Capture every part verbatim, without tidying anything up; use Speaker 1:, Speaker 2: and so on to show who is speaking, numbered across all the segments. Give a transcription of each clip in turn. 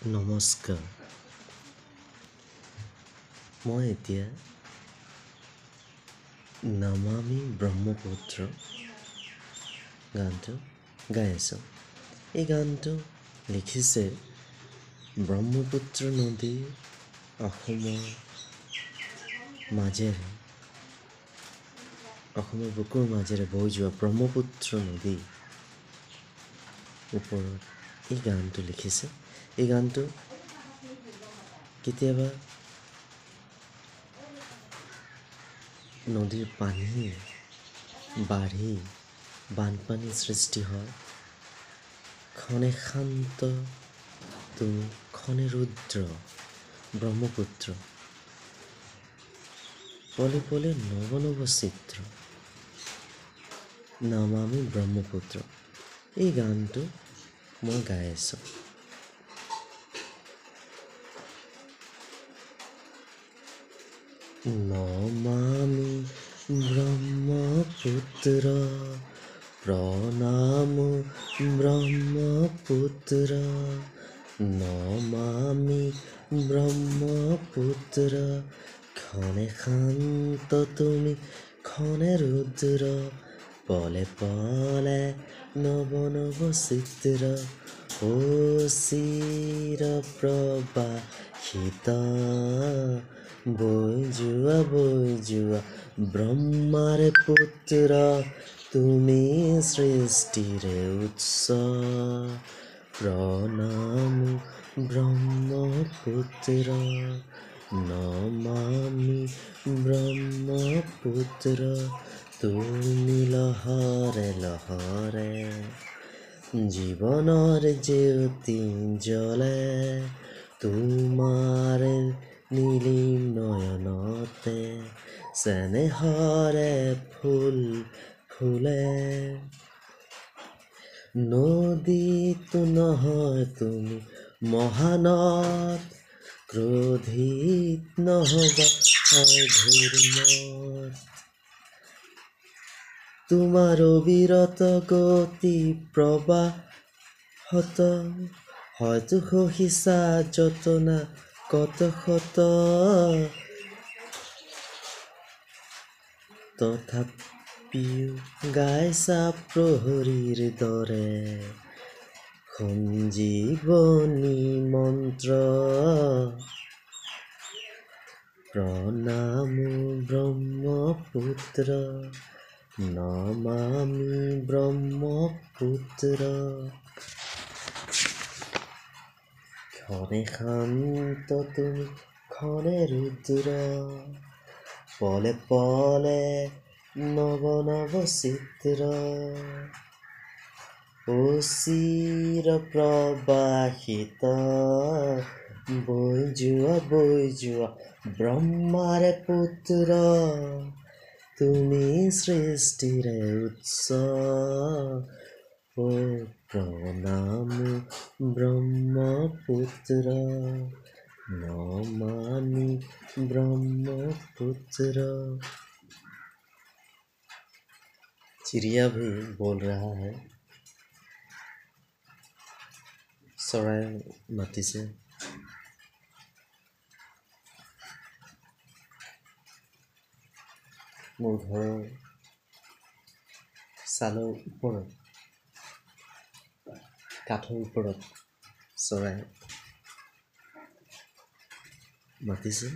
Speaker 1: নমস্কাৰ। মই এতিয়া নমামি ব্ৰহ্মপুত্ৰ গানটো গাই আছোঁ। এই গানটো লিখিছে ব্ৰহ্মপুত্ৰ নদী অসমৰ মাজেৰে অসমৰ বুকুৰ মাজেৰে বৈ যোৱা ব্ৰহ্মপুত্ৰ নদী ওপৰত এই গানটো লিখিছে। এই গানটো কেতিয়াবা নদীৰ পানী বাঢ়ি বানপানী সৃষ্টি হয়, ক্ষণে শান্ত তুমি ক্ষণে ৰুদ্ৰ ব্ৰহ্মপুত্ৰ, পলে পলে নৱ নৱ চিত্ৰ নমামি ব্ৰহ্মপুত্ৰ। এই গানটো মই গাই আছোঁ। নমামি ব্ৰহ্মপুত্ৰ প্ৰণাম ব্ৰহ্মপুত্ৰ, নমামি ব্ৰহ্মপুত্ৰ, ক্ষণে শান্ত তুমি ক্ষণে ৰুদ্ৰ, পলে পলে নৱ নৱ চিত্ৰ, ও চিৰ প্ৰবাহিত বৈ যোৱা বৈ যোৱা ব্ৰহ্মাৰে পুত্ৰ, তুমি সৃষ্টিৰে উৎস, প্ৰণাম ব্ৰহ্মপুত্ৰ, নমামি ব্ৰহ্মপুত্ৰ, তুমি লহৰে লহৰে জীৱনৰ জ্যোতি জ্বলে, তোমাৰ নীলি নয়নতে চেনেহৰে ফুল ফুলে, নদীতো নহয় তুমি মহানদ, ক্ৰোধিত নহবা হয় ঘূৰ্ণত, তোমাৰ অবিৰত গতি প্ৰবাহত হয়তো সহিছা যতনা কত শত, তথাপিও গাইছা প্ৰহৰীৰ দৰে সঞ্জীৱনী মন্ত্ৰ, প্ৰণাম ব্ৰহ্মপুত্ৰ, নমামি ব্ৰহ্মপুত্ৰ, ক্ষণে শান্ত তুমি ক্ষণে ৰুদ্ৰ, পলে পলে নৱ নৱ চিত্ৰ, ও চিৰ প্ৰবাহিত বৈ যোৱা বৈ যোৱা ব্ৰহ্মাৰে পুত্ৰ, তুমি সৃষ্টিৰে উৎস, ও প্ৰণাম ব্ৰহ্মপুত্ৰ, নমামি ब्रह्मपुत्र। चिड़िया भी बोल रहा है, चराई मातिছে, মোৰ ঘৰৰ চালৰ ওপৰত কাঠৰ ওপৰত চৰাই মাতিছে,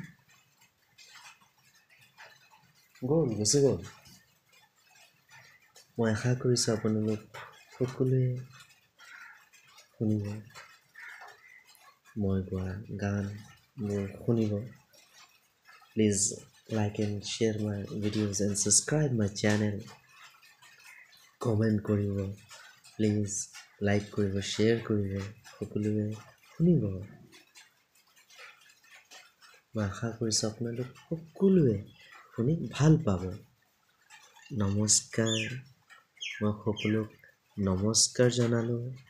Speaker 1: গ'ল গুচি গ'ল। মই আশা কৰিছোঁ আপোনালোক সকলোৱে শুনিব, মই গোৱা গানবোৰ শুনিব। Please like and share my videos and subscribe my channel. Comment কৰিব, প্লিজ লাইক কৰিব, শ্বেয়াৰ কৰিব, সকলোৱে শুনিব। মই আশা কৰিছোঁ আপোনালোক সকলোৱে শুনি ভাল পাব। নমস্কাৰ, মই সকলোক নমস্কাৰ জনালোঁ।